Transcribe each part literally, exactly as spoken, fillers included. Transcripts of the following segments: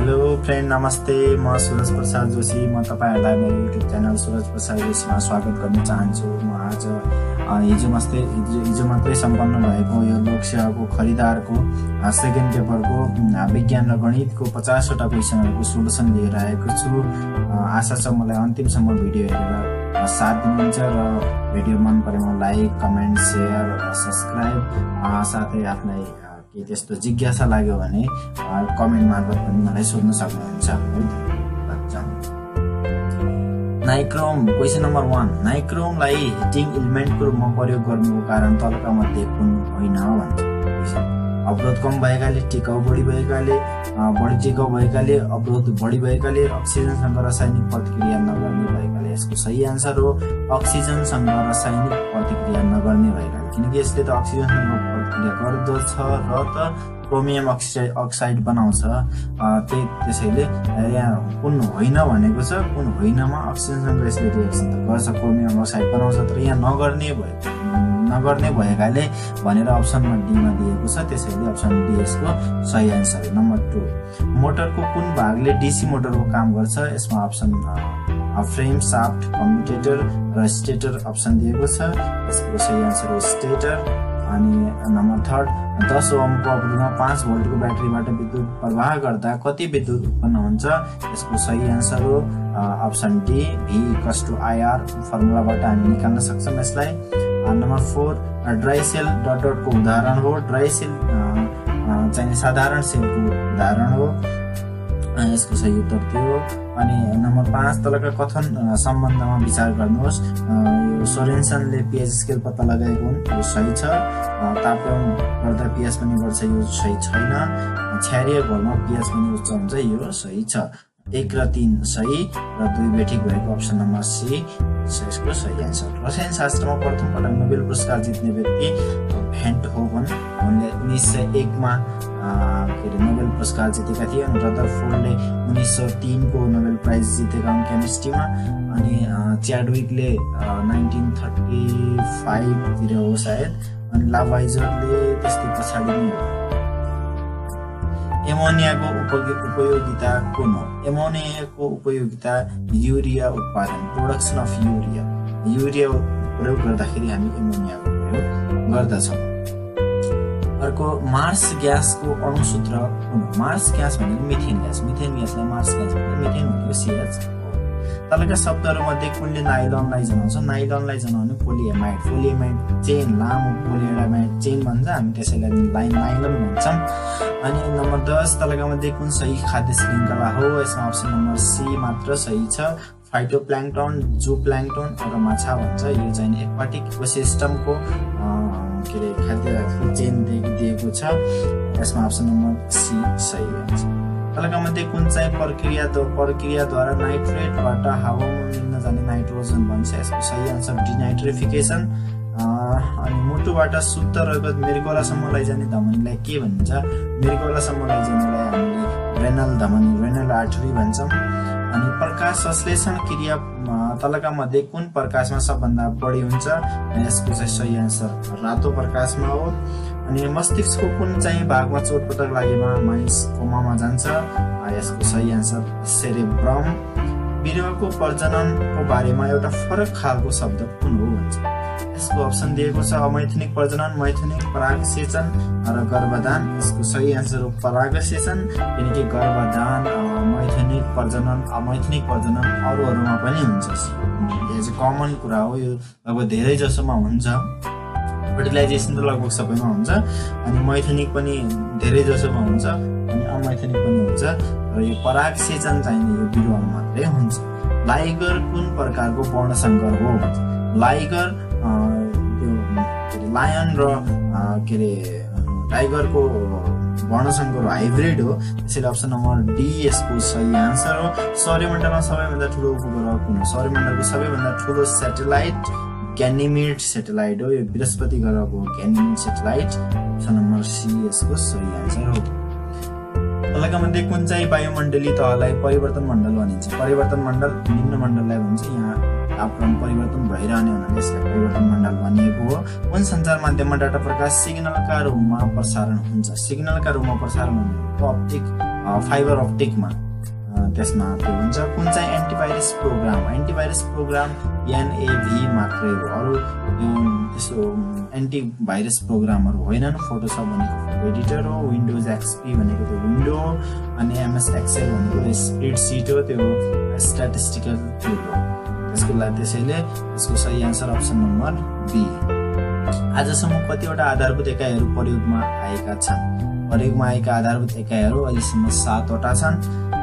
Hello friend, नमस्ते। म सुरज प्रसाद जोशी। म तपाईहरुलाई मेरो युट्युब च्यानल सुरज प्रसाद जोशीमा स्वागत गर्न चाहन्छु। म आज हिजो मात्रै हिजो मात्रै सम्पन्न भएको यो लोकसेवाको खरिदारको सेकेन्ड पेपरको विज्ञान र गणितको पचास वटा क्वेशनहरुको सोलुसन लिएर आएको छु। आशा छ मलाई अन्तिमसम्म भिडियो हेरेर साथ दिनुहुन्छ र भिडियो मन परेमा लाइक, कमेन्ट, शेयर, सब्स्क्राइब साथै आफुलाई के त्यस्तो जिज्ञासा लाग्यो भने कमेन्ट मार्फत पनि मलाई सोध्न सक्नुहुन्छ। नाइक्रोम क्वेशन नम्बर वन, नाइक्रोमलाई हिटिङ एलिमेन्टको रूपमा प्रयोग गर्नुको कारण तलका मध्ये कुन होइन भन्छ। अवरोध कम भएकाले, टिकाउ बढी भएकाले, बढी टिकाउ भएकाले, अवरोध बढी भएकाले, अक्सिजनसँग रासायनिक प्रतिक्रिया नगर्ने भएकाले। यसको सही आन्सर हो अक्सिजनसँग रासायनिक प्रतिक्रिया नगर्ने भएकाले, किनकि यसले त अक्सिजनसँग प्रतिक्रिया गर्दछ र त क्रोमियम अक्साइड अक्साइड बनाउँछ। त्यही त्यसैले यहाँ कुन होइन भनेको छ, कुन होइनमा अक्सिजनसँग यसले रिएक्सन त गर्छ, क्रोमियम अक्साइड बनाउँछ, तर यहाँ नगर्ने भएको नगर्ने भएकाले भनेर अप्सनमा डी मा दिएको छ। त्यसैले अप्सन डी यसको सही आन्सर हो। नम्बर टू, मोटरको कुन भागले डीसी मोटरको काम गर्छ। यसमा अप्सन फ्रेम, साफ्ट, कम्युटेटर र स्टेटर अप्सन दिएको छ। यसको सही आन्सर हो स्टेटर। अनि नम्बर थर्ड, दस ओमको अवधिमा पाँच भोल्टको ब्याट्रीबाट विद्युत प्रवाह गर्दा कति विद्युत उत्पन्न हुन्छ। यसको सही आन्सर हो option D, V equals to IR फर्मुलाबाट हामी निकाल्न सक्छौँ यसलाई। Number four, dry cell dot डटको उदाहरण हो। ड्राई सेल चाहिँ साधारण सेलको उदाहरण हो। यसको सही उत्तर त्यो हो। अनि नम्बर पाँच, तलका कथन सम्बन्धमा विचार गर्नुहोस्। यो सोरेनसनले पीएच स्केल पत्ता लगाएको हुन्, यो सही छ। तापक्रम गर्दा पीएच पनि बढ्छ, यो सही छैन। क्षारीय घोलमा पीएच पनि उच्च हुन्छ, यो सही छ। एक र तीन सही र दुई बेठिक भएको अप्सन नम्बर सी यसको सही आन्सर। रसायन शास्त्रमा प्रथम पटक नोबेल पुरस्कार जित्ने व्यक्ति भेन्ट होभन, उनले उन्नाइस सय एकमा के अरे नोबेल पुरस्कार जितेका थिए। अनि रदरफोर्डले उन्नाइस सय तीनको नोबेल प्राइज जितेका हुन् केमिस्ट्रीमा। अनि च्याडविकले नाइन्टिन थर्टी फाइभतिर हो सायद। अनि लाभाइजरले त्यस्तै पछाडि नै हो। एमोनियाको उपयोगिता कुन हो। एमोनियाको उपयोगिता युरिया उत्पादन, प्रोडक्सन अफ युरिया। युरिया प्रयोग गर्दाखेरि हामी एमोनियाको प्रयोग गर्दछौँ। अर्को, मार्स ग्यासको अणुसूत्र कुन हो। मार्स ग्यास भनेको मिथेन ग्यास। मिथेन ग्यासलाई मार्स ग्यास भन्छ। मिथेन भनेको सीएच हो। तलका शब्दहरूमध्ये कुनले नाइलनलाई जनाउँछ। नाइलनलाई जनाउने पोलिएमाइड। पोलिएमाइड चेन, लामो पोलिएमाइड चेन भन्छ, हामी त्यसैलाई लाइन नाइलन भन्छौँ। अनि नम्बर दस, तलका मध्ये कुन सही खाद्य श्रृङ्खला हो। यसमा अप्सन नम्बर सी मात्र सही छ। फाइटोप्लाङ्क्टन, जूप्लाङ्क्टन र माछा भन्छ। यो चाहिँ एक्वाटिक इकोसिस्टमको के अरे खाद्य चेन दिएको छ। यसमा अप्सन नम्बर सी सही हुन्छ। तलका मध्ये कुन चाहिँ प्रक्रिया प्रक्रियाद्वारा नाइट्रेटबाट हावामा मिल्न जाने नाइट्रोजन बन्छ। यसको सही आन्सर डिनाइट्रिफिकेसन। अनि मुटुबाट शुद्ध रगत मृगौलासम्म लैजाने धमनीलाई के भनिन्छ। मृगौलासम्म लैजानेलाई हामीले रेनल धमनी, रेनल आर्टरी भन्छौँ। अनि प्रकाश संश्लेषण क्रिया तलका मध्ये कुन प्रकाशमा सबभन्दा बढी हुन्छ। यसको चाहिँ सही आन्सर रातो प्रकाशमा हो। अनि मस्तिष्कको कुन चाहिँ भागमा चोटपटक लागेमा मानिस कोमामा जान्छ। यसको सही आन्सर सेरेब्रम। बिरुवाको प्रजननको बारेमा एउटा फरक खालको शब्द कुन हो भन्छ। यसको अप्सन दिएको छ अमैथुनिक प्रजनन, मैथुनिक परागसेचन र गर्भधान। यसको सही आन्सर हो परागसेचन, किनकि गर्भधान, मैथुनिक प्रजनन, अमैथुनिक प्रजनन अरूहरूमा पनि हुन्छ। यो चाहिँ कमन कुरा हो, यो लगभग धेरै जसोमा हुन्छ। फर्टिलाइजेसन त लगभग सबैमा हुन्छ। अनि मैथुनिक पनि धेरै जसोमा हुन्छ, अनि अमैथुनिक पनि हुन्छ। र यो परागसेचन चाहिने यो बिरुवामा मात्रै हुन्छ। लाइगर कुन प्रकारको वर्णसङ्कर हो भन्छ। लाइगर त्यो लायन र के अरे टाइगरको वर्णसङ्कर हाइब्रिड हो। त्यसैले अप्सन नम्बर डी यसको सही आन्सर हो। सौर्यमण्डलमा सबैभन्दा ठुलो उपग्रह कुन हो। सौर्यमण्डलको सबैभन्दा ठुलो सेटेलाइट ग्यानिमेड सेटेलाइट हो। यो बृहस्पति ग्रहको Ganymede satellite. Option number C यसको सही आन्सर हो। तलका मध्ये कुन चाहिँ वायुमण्डलीय तहलाई परिवर्तन मण्डल भनिन्छ। परिवर्तन मण्डल निम्न मण्डललाई भन्छ। यहाँ तापक्रम परिवर्तन भइरहने हुनाले यसलाई परिवर्तन मण्डल भनिएको हो। कुन सञ्चार माध्यममा डाटा प्रकाश सिग्नलका रूपमा प्रसारण हुन्छ। सिग्नलका रूपमा प्रसारण भनेको अप्टिक फाइबर अप्टिकमा त्यसमा त्यो हुन्छ। कुन चाहिँ antivirus program antivirus program NAV मात्रै हो, अरू यो त्यसो एन्टिभाइरस प्रोग्रामहरू होइनन्। फोटोसप भनेको फोटो एडिटर हो, विन्डोज एक्सपी भनेको त्यो विन्डो हो, अनि एमएस एक्सेल भनेको स्प्रेडसिट हो, त्यो स्ट्याटिस्टिकल टुल हो त्यसको लागि। त्यसैले यसको सही आन्सर अप्सन नम्बर बी। आजसम्म कतिवटा आधारभूत एकाइहरू प्रयोगमा आएका छन्? प्रयोगमा आएका आधारभूत एकाइहरू अहिलेसम्म सातवटा छन्।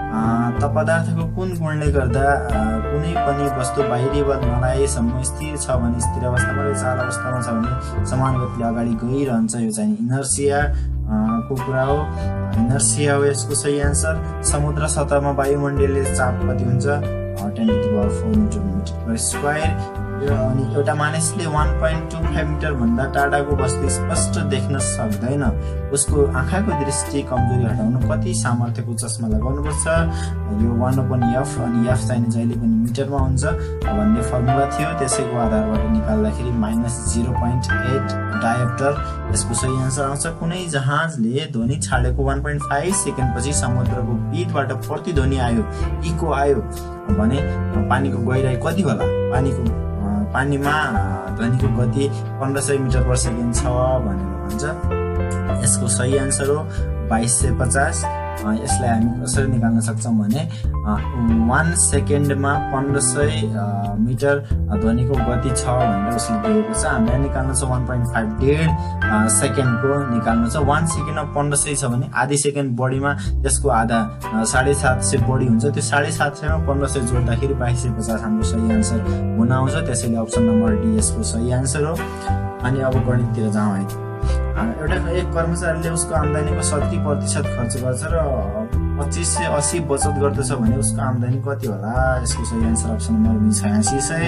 त पदार्थको कुन गुणले गर्दा कुनै पनि वस्तु बाहिरी बल नलागेसम्म स्थिर छ भने, स्थिर अवस्थामा र चाल अवस्थामा छ भने समान गतिले अगाडि गइरहन्छ? यो चाहिँ इनर्सिया को कुरा हो, इनर्सिया हो यसको सही आन्सर। समुद्र सतहमा वायुमण्डलीय चाप कति हुन्छ? Ten to the power four newton metre per square. अनि एउटा मानिसले one point two five metre भन्दा टाढाको वस्तु स्पष्ट देख्न सक्दैन, उसको आँखाको दृष्टि कमजोरी हटाउन कति सामर्थ्यको चस्मा लगाउनुपर्छ? यो वान अपन एफ, अनि एफ चाहिँ जहिले पनि मिटरमा हुन्छ भन्ने फर्मुला थियो, त्यसैको आधारबाट निकाल्दाखेरि minus zero point eight dioptre यसको सही आन्सर आउँछ। कुनै जहाजले ध्वनि छाडेको वान पोइन्ट फाइभ सेकेन्डपछि समुद्रको भितबाट प्रतिध्वनि आयो, इको आयो भने पानीको गहिराई कति होला? पानीको पानीमा ध्वनिको गति पन्ध्र सय मिटर पर सेकेन्ड छ भनेर भन्छ। यसको सही आन्सर हो बाइस सय पचास। यसलाई हामी कसरी निकाल्न सक्छौँ भने वान सेकेन्डमा पन्ध्र सय मिटर ध्वनिको गति छ भनेर उसले दिएको छ। हामीलाई निकाल्नु छ वान पोइन्ट फाइभ डेढ सेकेन्डको निकाल्नु छ। वान सेकेन्डमा पन्ध्र सय छ भने आधी सेकेन्ड बढीमा त्यसको आधा साढे सात सय बढी हुन्छ। त्यो साढे सात सयमा पन्ध्र सय जोड्दाखेरि बाइस सय पचास हाम्रो सही आन्सर हुन आउँछ। त्यसैले अप्सन नम्बर डी यसको सही आन्सर हो। अनि अब गणिततिर जाउँ है। एउटा एक कर्मचारीले उसको आम्दानीको सत्तरी प्रतिशत खर्च गर्छ र पच्चिस सय अस्सी बचत गर्दछ भने उसको आम्दानी कति होला? यसको सही आन्सर अप्सन नम्बर बी छयासी सय।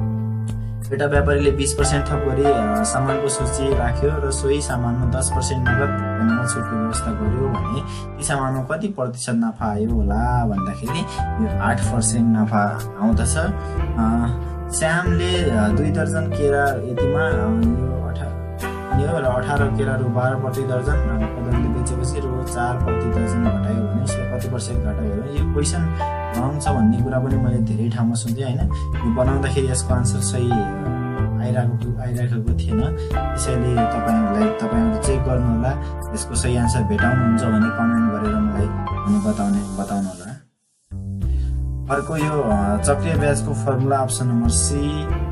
एउटा व्यापारीले बिस पर्सेन्ट थप गरी सामानको सूची राख्यो र सोही सामानमा दस पर्सेन्ट नगद भुक्तानीमा छुटको व्यवस्था गर्यो भने ती सामानमा कति प्रतिशत नाफा आयो होला भन्दाखेरि यो आठ पर्सेन्ट नाफा आउँदछ। श्यामले दुई दर्जन केरा यतिमा यो र अठार केरा रु बाह्र प्रति दर्जन दरले बेचेपछि रु चार प्रति दर्जन घटायो भने उसले कति पर्सेन्ट घटायो? यो क्वेसन रङ छ भन्ने कुरा पनि मैले धेरै ठाउँमा सुन्थेँ होइन। यो बनाउँदाखेरि यसको आन्सर सही आइरहेको आइरहेको थिएन। त्यसैले तपाईँहरूलाई तपाईँहरू चेक गर्नुहोला। यसको सही आन्सर भेटाउनुहुन्छ भने कमेन्ट गरेर मलाई अनि बताउने बताउनु होला। अर्को यो चक्रीय ब्याजको फर्मुला अप्सन नम्बर सी।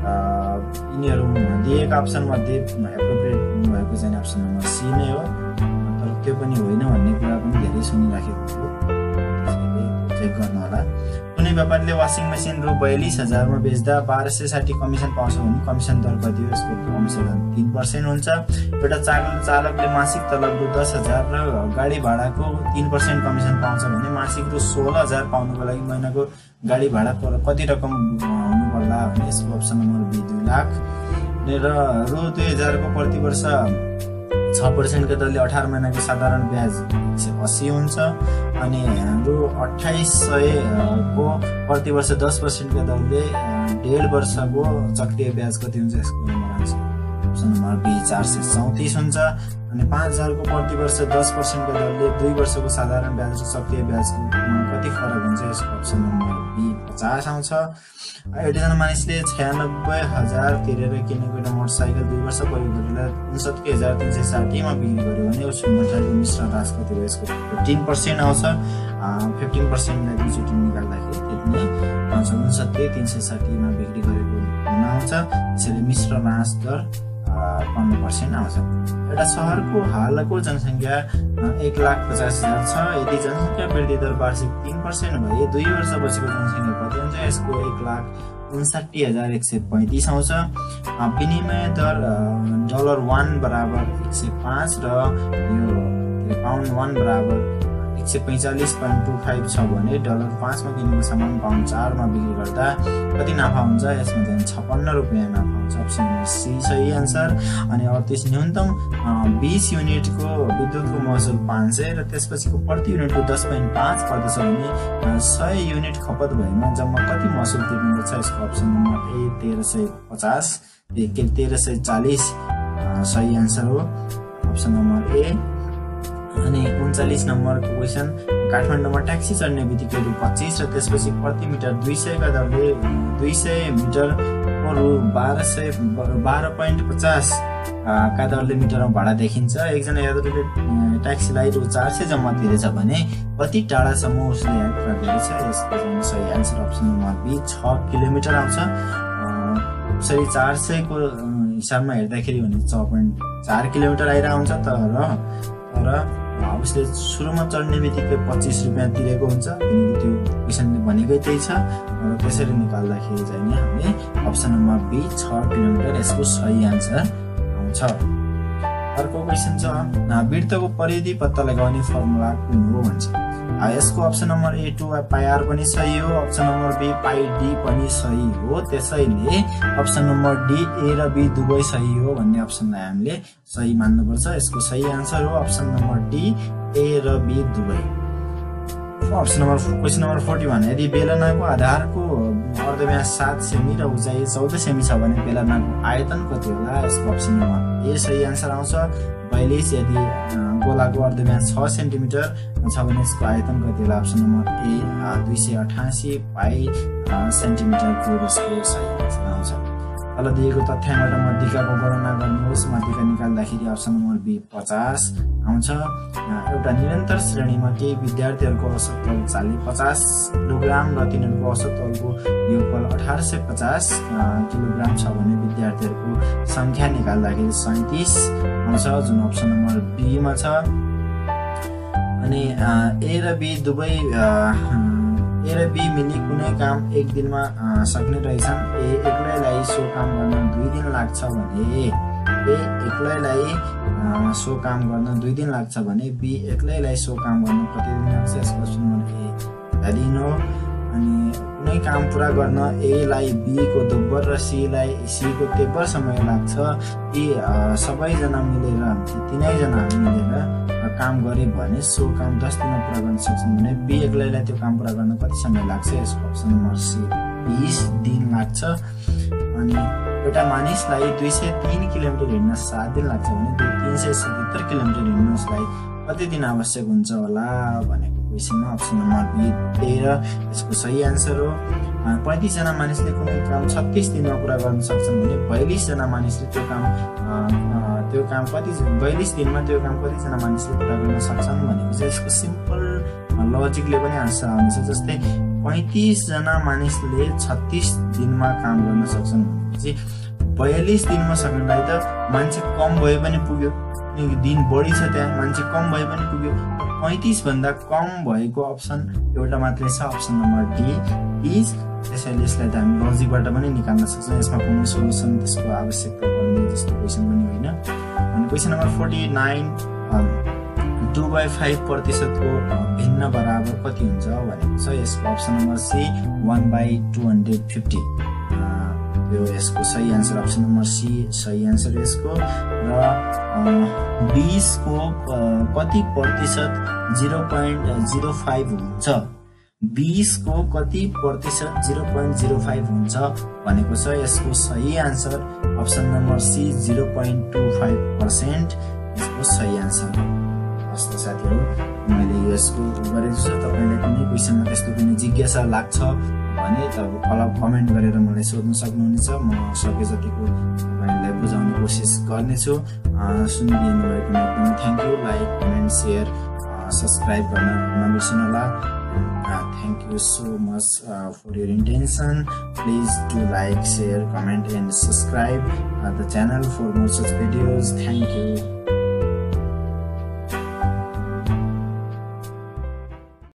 यिनीहरू दिएका अप्सन मध्ये एप्रोप्रिएट भएको चाहिँ अप्सन नम्बर सी नै हो, तर त्यो पनि होइन भन्ने कुरा पनि धेरै सुनिराखेको थियो। त्यसैले चेक गर्नु होला। कुनै व्यापारीले वासिङ मेसिन रु बयालिस हजारमा बेच्दा बाह्र सय साठी कमिसन पाउँछ भने कमिसन दर कति हो? यसको कमिसन तिन पर्सेन्ट हुन्छ। एउटा चालक चालकले मासिक तलब रु दस हजार र गाडी भाडाको तिन पर्सेन्ट कमिसन पाउँछ भने मासिक रु सोह्र हजार पाउनुको लागि महिनाको गाडी भाडा कति रकम हुनु पर्ला भने यसको अप्सन नम्बर बी दुई लाख र रु दुई हजारको प्रति वर्ष छ पर्सेन्टको दरले अठार महिनाको साधारण ब्याज एक सय अस्सी हुन्छ। अनि रु अठाइस सयको प्रति वर्ष दस पर्सेन्टको दरले डेढ वर्षको चक्रीय ब्याज कति हुन्छ? यसको number answer option number B चार सय चौतिस हुन्छ। अनि पाँच हजारको प्रति वर्ष दस पर्सेन्टको दरले दुई वर्षको साधारण ब्याज र चक्रीय ब्याजको कति फरक हुन्छ? यसको अप्सन नम्बर बी पचास आउँछ। एउटाजना मानिसले छयानब्बे हजार तिरेर किनेको एउटा मोटरसाइकल दुई वर्ष प्रयोग गरेर उन्सत्तरी हजार तिन सय साठीमा बिक्री गर्यो भने उसको मोटरसाइकलको मिश्रण राशि कति हो? यसको फिफ्टिन पर्सेन्ट आउँछ। फिफ्टिन पर्सेन्टलाई दुईचोटि निकाल्दाखेरि त्यति नै आउँछ। उन्सत्तरी तिन सय साठीमा बिक्री गरेको हुन आउँछ। त्यसैले मिश्र राशि दर पन्ध्र पर्सेन्ट आउँछ। एउटा सहरको हालको जनसङ्ख्या एक लाख पचास हजार छ। यदि जनसङ्ख्या वृद्धि दर वार्षिक तीन पर्सेन्ट भए दुई वर्षपछिको जनसङ्ख्या कति हुन्छ? यसको एक लाख उन्साठी हजार एक सय पैँतिस आउँछ। विनिमय दर डलर वान बराबर एक सय पाँच र यो पाउन्ड वान बराबर एक सय पैँचालिस पोइन्ट टू फाइभ छ भने डलर पाँचमा किनेको सामान पाउन्ड चारमा बिक्री गर्दा कति नाफा हुन्छ? यसमा चाहिँ छप्पन्न रुपियाँ नाफा हुन्छ। अप्सन नम्बर सी सही आन्सर। अनि अडतिस न्यूनतम बिस युनिटको विद्युतको महसुल पाँच सय र त्यसपछिको प्रति युनिटको दस पोइन्ट पाँच पर्दछ भने सय युनिट खपत भएमा जम्मा कति महसुल तिर्नुपर्छ? यसको अप्सन नम्बर ए तेह्र सय पचास तेह्र सय चालिस सही आन्सर हो। Option number A. अनि उन्चालीस नम्बरको क्वेसन काठमाडौँमा ट्याक्सी चढ्ने बित्तिकै रु पच्चिस र त्यसपछि प्रति मिटर दुई सयका दरले दुई सय मिटरको रु बाह्र सय बाह्र पोइन्ट पचास का दरले मिटरमा भाडा देखिन्छ। एकजना यात्रुले ट्याक्सीलाई रु चार सय जम्मा तिरेछ भने कति टाढासम्म उसले यात्रा गरेछ? यसको सही आन्सर अप्सन नम्बर बी छ किलोमिटर आउँछ। यसरी चार सयको हिसाबमा हेर्दाखेरि भने छ पोइन्ट चार किलोमिटर आइरहेको हुन्छ। तर तर उसले सुरुमा चढ्ने बित्तिकै पच्चिस रुपियाँ तिरेको हुन्छ, किनकि त्यो क्वेसनले भनेकै त्यही छ। र त्यसरी निकाल्दाखेरि चाहिँ नि हामीले अप्सन नम्बर बी छ किलोमिटर यसको सही आन्सर आउँछ। अर्को क्वेसन छ वृत्तको परिधि पत्ता लगाउने फर्मुला कुन हो भन्छ। यसको option number A two pi R पनि सही हो, option number B pi D पनि सही हो। त्यसैले अप्सन नम्बर डी ए र बी दुवै सही हो भन्ने अप्सनलाई हामीले सही मान्नुपर्छ। यसको सही आन्सर हो अप्सन नम्बर डी ए र बी दुवै। Option number question number forty one यदि बेलनाको आधारको अर्धव्यास सात सेमी र उचाइ चौध सेमी छ भने बेलनाको आयतन कति होला? यसको अप्सन नम्बर ए सही आन्सर आउँछ। बयालिस यदि गोलाको अर्धव्यास छ सेन्टिमिटर छ भने यसको आयतन कति होला? अप्सन नम्बर ए दुई सय अठासी पाई सेन्टिमिटरको यसको सही आन्सर आउँछ। तल दिएको तथ्याङ्कबाट मध्यिकाको गणना गर्नुहोस्। मध्यिका निकाल्दाखेरि अप्सन नम्बर बी पचास आउँछ। एउटा निरन्तर श्रेणीमा केही विद्यार्थीहरूको औसत तौल चालिस पचास किलोग्राम र तिनीहरूको औसत तौलको योगफल अठार सय पचास किलोग्राम छ भने विद्यार्थीहरूको संख्या निकाल्दाखेरि सैतिस आउँछ, जुन अप्सन नम्बर बीमा छ। अनि ए र बी दुवै ए र बी मिली कुनै काम एक दिनमा सक्ने रहेछन्। ए एक्लैलाई सो काम गर्न दुई दिन लाग्छ भने ए एक्लैलाई सो काम गर्न दुई दिन लाग्छ भने बी एक्लैलाई सो काम गर्न कति दिन लाग्छ? यसको अप्सन नम्बर ए दिन हो। अनि कुनै काम पुरा गर्न ए लाई बी को दोब्बर र सी लाई सी को तेब्बर समय लाग्छ। यी सबैजना मिलेर तिनैजना मिलेर काम गरे भने सो काम दस दिनमा पुरा गर्न सक्छन् भने बी एक्लैलाई त्यो काम पुरा गर्न कति समय लाग्छ? यसको अप्सन नम्बर सी बीस दिन लाग्छ। अनि एउटा मानिसलाई दुई सय तीन किलोमिटर हिँड्न सात दिन लाग्छ भने तीन सय सतहत्तर किलोमिटर हिँड्न उसलाई कति दिन आवश्यक हुन्छ होला भनेको क्वेसनमा अप्सन नम्बर बी तेह्र यसको सही आन्सर हो। पैँतिस जना मानिसले कुनै काम छत्तीस दिनमा पुरा गर्न सक्छन् भने बयालिस जना मानिसले त्यो काम त्यो काम कति बयालिस दिनमा त्यो काम कतिजना मानिसले पुरा गर्न सक्छन् भनेको चाहिँ यसको सिम्पल लजिकले पनि आन्सर आउनेछ। जस्तै पैँतिस जना मानिसले छत्तीस दिनमा काम गर्न सक्छन् भनेपछि बयालिस दिनमा सक्नलाई त मान्छे कम भए पनि पुग्यो, दिन बढी छ त्यहाँ मान्छे कम भए पनि पुग्यो। पैँतिस भन्दा कम भएको अप्सन एउटा मात्रै छ, अप्सन नम्बर डी इज। त्यसैले यसलाई त हामी लजिकबाट पनि निकाल्न सक्छौँ। यसमा कुनै सोल्युसन त्यसको आवश्यकता पर्ने जस्तो क्वेसन पनि होइन। अनि question number forty nine two by five प्रतिशतको भिन्न बराबर कति हुन्छ भनेको छ। यसको option number C one by two hundred fifty यो यसको सही आन्सर अप्सन नम्बर सी सही आन्सर यसको। र बिसको कति प्रतिशत जिरो पोइन्ट जिरो फाइभ हुन्छ? बिसको कति प्रतिशत जिरो पोइन्ट जिरो फाइभ हुन्छ भनेको छ। यसको सही answer option number C zero point two five percent यसको सही आन्सर हो। हस्त साथीहरू मैले यसको गरेको छु। तपाईँलाई कुनै क्वेसनमा त्यस्तो कुनै जिज्ञासा लाग्छ भने तपाईँ कमेन्ट गरेर मलाई सोध्न सक्नुहुनेछ। म सके जतिको तपाईँलाई बुझाउने कोसिस गर्नेछु। सुनिदिनु भएकोमा एकदमै thank you. Like comment share subscribe गर्न नबिर्सनु होला। Thank you so much uh, for your intention. Please do like, share, comment and subscribe uh, the channel for more such videos. Thank you.